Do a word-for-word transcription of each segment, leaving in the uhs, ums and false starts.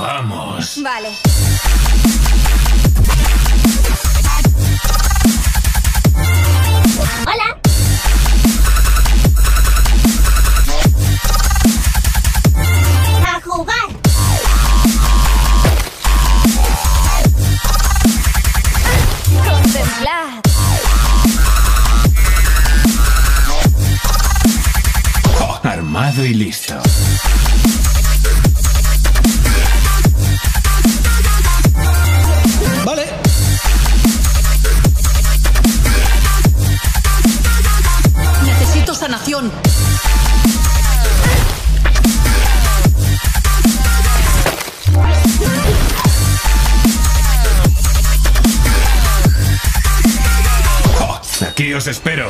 Vamos. Vale. Hola. A jugar. Contemplad. Armado y listo. Vale. Necesito sanación. Aquí os espero.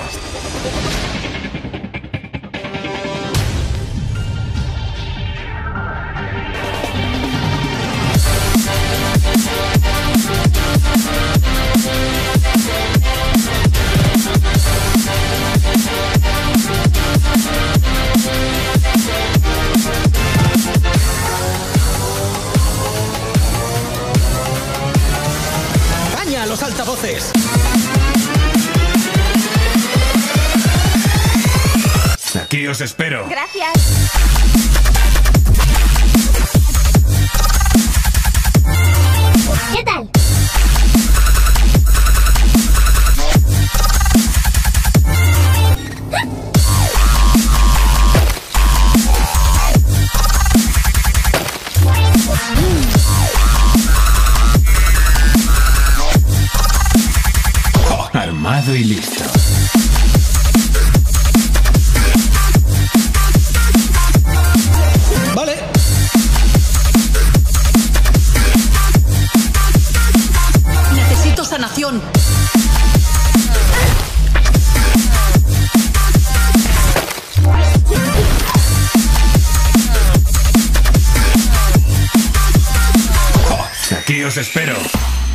¡Caña a los altavoces! Aquí os espero. Gracias. ¿Qué tal? Armado y listo. Vale. Necesito sanación. Aquí os espero.